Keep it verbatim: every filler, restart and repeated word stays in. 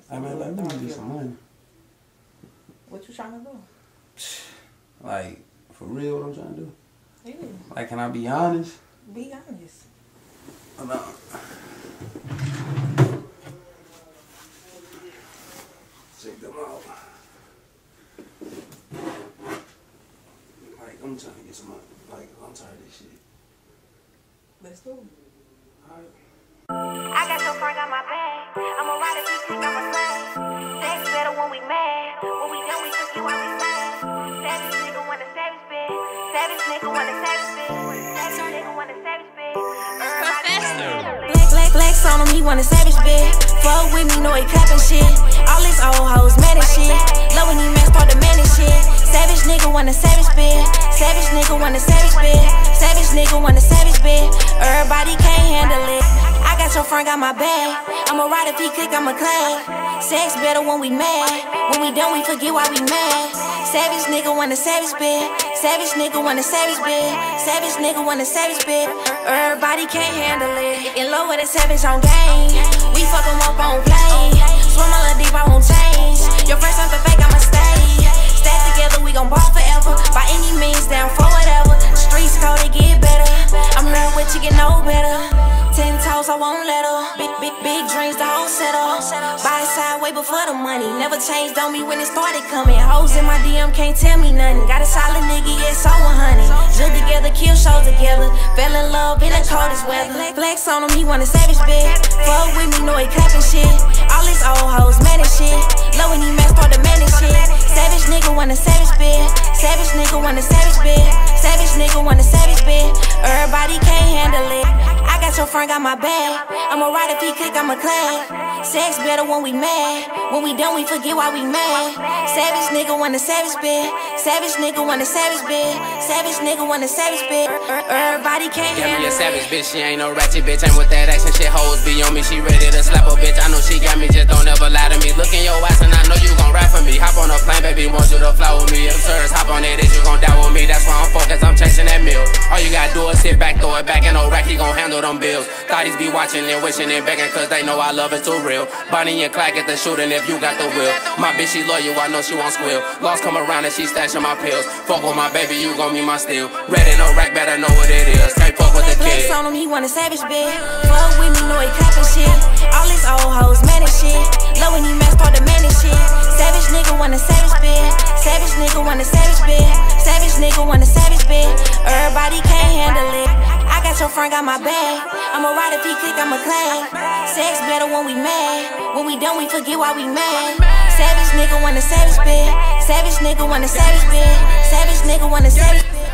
I mean, like, let me get some money. What you trying to do? Like, for real, what I'm trying to do? Yeah. Like, can I be honest? Be honest. No. Check them out. Like, I'm trying to get some money. Like, I'm tired of this shit. Let's do it. Alright. I got your friend on my bag. I'm a rider, you think I'm a slave. Sex better when we mad. When we done, we took you out we mad. Savage nigga want a savage bitch. Savage nigga want a savage bitch. Savage nigga want a savage bitch. Black, black, flex on him, he want a savage bitch. Fuck with me, know he clapping shit. All these old hoes mad as shit. Love when he man start demanding shit. Savage nigga want a savage bitch. Savage nigga want a savage bitch. Savage nigga want a savage bitch. Everybody can't handle it. I got your friend got my bag. I'm a rider, if he click, I'm a clap. Sex better when we mad. When we done, we forget why we mad. Savage nigga want a savage bitch. Savage nigga want a savage bitch. Savage nigga want a savage bitch. Everybody can't handle it. In love with a savage on game. We fuck 'em up on play. Swim a little deep, I won't change. Your friends something fake, I'ma stay. Stack together, we gon' ball forever. By any means, down for whatever. Streets cold, they get better. I'm learning what you get no better. Ten toes, I won't let her. Big, big, big dreams, the whole setup. Buy side way before the money. Never changed on me when it started coming. Hoes in my D M can't tell me nothing. Got a solid nigga, yeah, so one hundred. Live together, kill shows together. Fell in love in the coldest weather. Flex on him, he want a savage bitch. Fuck with me, know he clapping shit. All these old hoes mad as shit. Love when he man start demanding shit. Savage nigga want a savage bitch. Savage nigga want a savage bitch. Savage nigga want a savage bitch. Everybody can't handle it. I got your friend got my bag. I'm a rider, if he click, I'm a clap. Sex better when we mad. When we done, we forget why we mad. Savage nigga want a savage bitch. Savage nigga want a savage bitch. Savage nigga want a savage bitch. Everybody can't handle it. Got me a savage bitch, she ain't no ratchet bitch. Ain't with that action shit, hoes be on me. She ready to slap a bitch. I know she got me, just don't ever lie to me. Look in your eyes and I know you gon' ride for me. Hop on a plane, baby, want you to fly with me. If sirs hop on it, is you gon' die with me. That's why I'm focused, I'm chasing that meal. All you gotta do is sit back, throw it back in no rack, he gon' handle them bills. Thotties be watching and wishing and begging cause they know I love it too real. Bonnie and Clyde get the shooting if you got the will. My bitch, she loyal, I know she won't squeal. Lost come around and she stashing my pills. Fuck with my baby, you gon' be my steal. Ready, no rack, better know what it is. Can't fuck with the kid. Flex on him, he want a savage bitch. Fuck with me, know he clapping shit. All these old hoes mad as shit. Love when he man start demanding shit. Savage nigga want a savage bitch. Savage nigga want a savage bitch. Savage nigga want a savage bitch. Everybody can't handle it. I got your friend got my bag. I'm a rider, if he click, I'm a clap. Sex better when we mad. When we done, we forget why we mad. Savage nigga want a savage bitch. Savage nigga want a savage bitch. Savage nigga want a savage bitch.